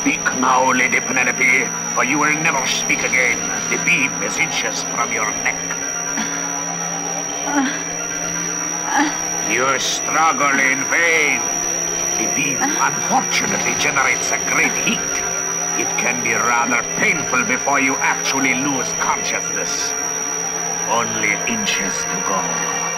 Speak now, Lady Penelope, or you will never speak again. The beam is inches from your neck. You struggle in vain. The beam unfortunately generates a great heat. It can be rather painful before you actually lose consciousness. Only inches to go.